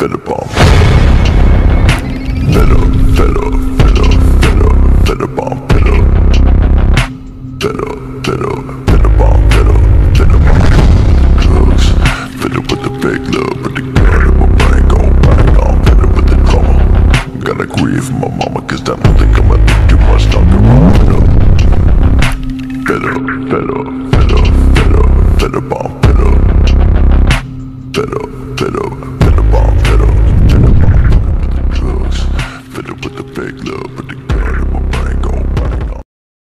fed up on fed up, fed up, fed up, fed up, fed up on fed up, fed up, fed up, fed up on fed up, fed up on drugs, fed up with the fake love, with the gun in my brain gon' bang on, fed up with the drama. Gotta grieve for my mama, cause I don't think I'ma live too much longer. Fed up, fed up, fed up, fed up, fed up, fed up on